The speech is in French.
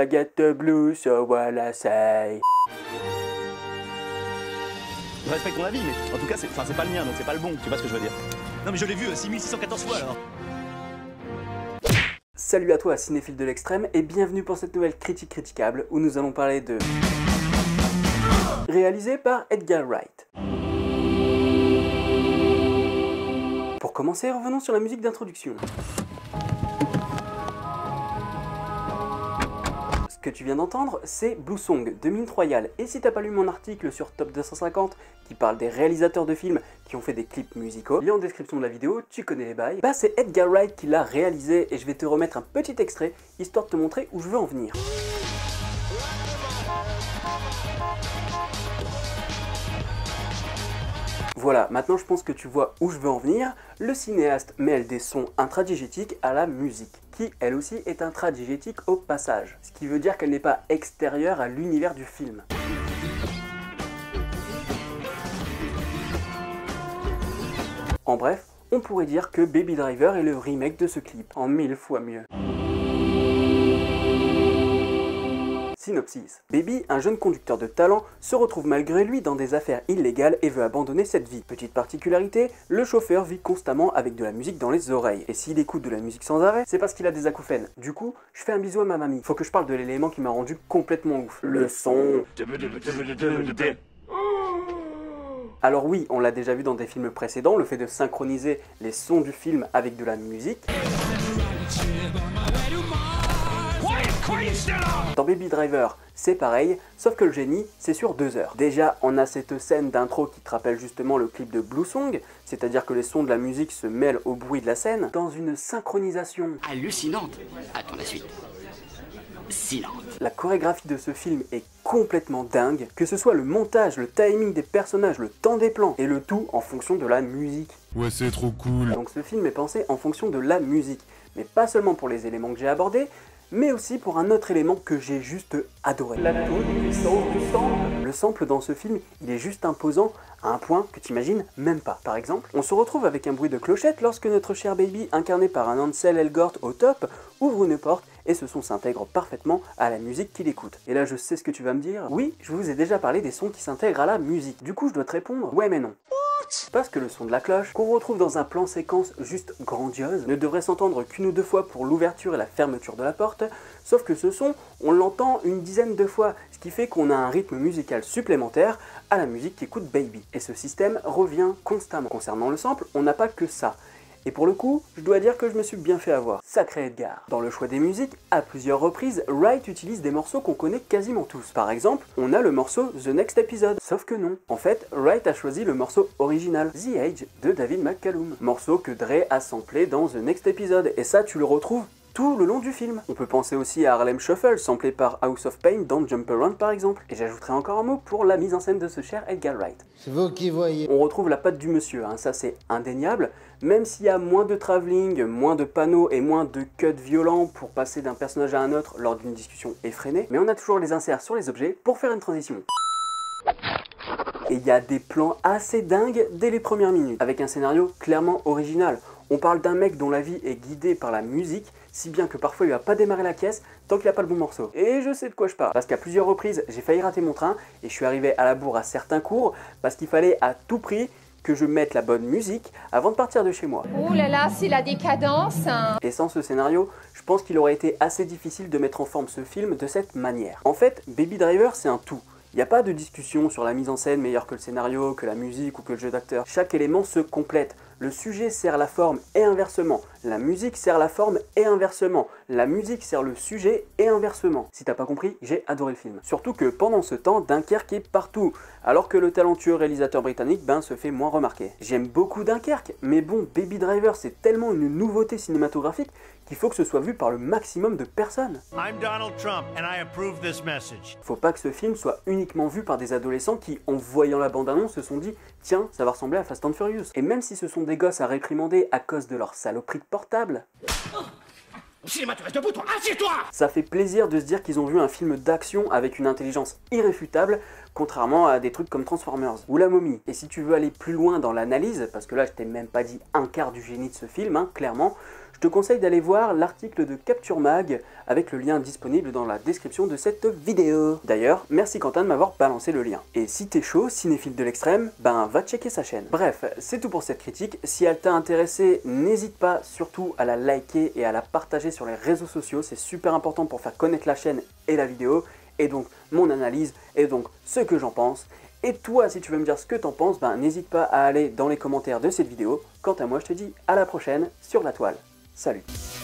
I get the blues, so what I say. Je respecte ton avis, mais en tout cas, c'est pas le mien, donc c'est pas le bon, tu vois ce que je veux dire. Non mais je l'ai vu 6614 fois alors. Salut à toi, cinéphile de l'extrême, et bienvenue pour cette nouvelle critique critiquable où nous allons parler de... réalisé par Edgar Wright. Pour commencer, revenons sur la musique d'introduction. Ce que tu viens d'entendre, c'est Blue Song de Mint Royal. Et si t'as pas lu mon article sur Top 250 qui parle des réalisateurs de films qui ont fait des clips musicaux, lien en description de la vidéo, tu connais les bails. Bah c'est Edgar Wright qui l'a réalisé et je vais te remettre un petit extrait histoire de te montrer où je veux en venir. Voilà, maintenant je pense que tu vois où je veux en venir. Le cinéaste mêle des sons intradigétiques à la musique, qui elle aussi est intradigétique au passage, ce qui veut dire qu'elle n'est pas extérieure à l'univers du film. En bref, on pourrait dire que Baby Driver est le remake de ce clip, en 1000 fois mieux. Synopsis. Baby, un jeune conducteur de talent, se retrouve malgré lui dans des affaires illégales et veut abandonner cette vie. Petite particularité, le chauffeur vit constamment avec de la musique dans les oreilles. Et s'il écoute de la musique sans arrêt, c'est parce qu'il a des acouphènes. Du coup, je fais un bisou à ma mamie. Faut que je parle de l'élément qui m'a rendu complètement ouf. Le son. Alors oui, on l'a déjà vu dans des films précédents, le fait de synchroniser les sons du film avec de la musique. Dans Baby Driver, c'est pareil, sauf que le génie, c'est sur 2 heures. Déjà, on a cette scène d'intro qui te rappelle justement le clip de Blue Song, c'est-à-dire que les sons de la musique se mêlent au bruit de la scène, dans une synchronisation hallucinante. Attends la suite. Silence. La chorégraphie de ce film est complètement dingue, que ce soit le montage, le timing des personnages, le temps des plans, et le tout en fonction de la musique. Ouais, c'est trop cool. Donc ce film est pensé en fonction de la musique, mais pas seulement pour les éléments que j'ai abordés, mais aussi pour un autre élément que j'ai juste adoré. La toute puissance du sample. Le sample dans ce film, il est juste imposant à un point que tu imagines même pas. Par exemple, on se retrouve avec un bruit de clochette lorsque notre cher Baby, incarné par un Ansel Elgort au top, ouvre une porte et ce son s'intègre parfaitement à la musique qu'il écoute. Et là je sais ce que tu vas me dire, oui, je vous ai déjà parlé des sons qui s'intègrent à la musique. Du coup je dois te répondre, ouais mais non. Parce que le son de la cloche, qu'on retrouve dans un plan séquence juste grandiose, ne devrait s'entendre qu'une ou deux fois pour l'ouverture et la fermeture de la porte, sauf que ce son, on l'entend une dizaine de fois, ce qui fait qu'on a un rythme musical supplémentaire à la musique qu'écoute Baby. Et ce système revient constamment. Concernant le sample, on n'a pas que ça. Et pour le coup, je dois dire que je me suis bien fait avoir. Sacré Edgar. Dans le choix des musiques, à plusieurs reprises, Wright utilise des morceaux qu'on connaît quasiment tous. Par exemple, on a le morceau The Next Episode. Sauf que non. En fait, Wright a choisi le morceau original, The Age, de David McCallum. Morceau que Dre a samplé dans The Next Episode. Et ça, tu le retrouves tout le long du film. On peut penser aussi à Harlem Shuffle, samplé par House of Pain dans Jump Around par exemple. Et j'ajouterai encore un mot pour la mise en scène de ce cher Edgar Wright. C'est vous qui voyez. On retrouve la patte du monsieur, hein, ça c'est indéniable, même s'il y a moins de travelling, moins de panneaux et moins de cuts violents pour passer d'un personnage à un autre lors d'une discussion effrénée, mais on a toujours les inserts sur les objets pour faire une transition. Et il y a des plans assez dingues dès les premières minutes, avec un scénario clairement original. On parle d'un mec dont la vie est guidée par la musique, si bien que parfois il va pas démarrer la caisse tant qu'il n'a pas le bon morceau. Et je sais de quoi je parle, parce qu'à plusieurs reprises j'ai failli rater mon train et je suis arrivé à la bourre à certains cours parce qu'il fallait à tout prix que je mette la bonne musique avant de partir de chez moi. Ouh là là, c'est la décadence hein. Et sans ce scénario, je pense qu'il aurait été assez difficile de mettre en forme ce film de cette manière. En fait, Baby Driver c'est un tout. Il n'y a pas de discussion sur la mise en scène meilleure que le scénario, que la musique ou que le jeu d'acteur. Chaque élément se complète. Le sujet sert la forme et inversement. La musique sert la forme et inversement. La musique sert le sujet et inversement. Si t'as pas compris, j'ai adoré le film. Surtout que pendant ce temps, Dunkerque est partout. Alors que le talentueux réalisateur britannique se fait moins remarquer. J'aime beaucoup Dunkerque, mais bon, Baby Driver c'est tellement une nouveauté cinématographique qu'il faut que ce soit vu par le maximum de personnes. I'm Donald Trump and I approve this message. Faut pas que ce film soit uniquement vu par des adolescents qui, en voyant la bande-annonce, se sont dit « Tiens, ça va ressembler à Fast and Furious ». Et même si ce sont des gosses à réprimander à cause de leur saloperie de portable, Cinéma, tu restes debout, toi. Assieds-toi. ça fait plaisir de se dire qu'ils ont vu un film d'action avec une intelligence irréfutable contrairement à des trucs comme Transformers ou La Momie. Et si tu veux aller plus loin dans l'analyse, parce que là je t'ai même pas dit un quart du génie de ce film, hein, clairement, je te conseille d'aller voir l'article de Capture Mag avec le lien disponible dans la description de cette vidéo. D'ailleurs, merci Quentin de m'avoir balancé le lien. Et si t'es chaud, cinéphile de l'extrême, ben va checker sa chaîne. Bref, c'est tout pour cette critique. Si elle t'a intéressé, n'hésite pas surtout à la liker et à la partager sur les réseaux sociaux. C'est super important pour faire connaître la chaîne et la vidéo, et donc mon analyse, et donc ce que j'en pense. Et toi, si tu veux me dire ce que t'en penses, ben n'hésite pas à aller dans les commentaires de cette vidéo. Quant à moi, je te dis à la prochaine sur la toile. Salut!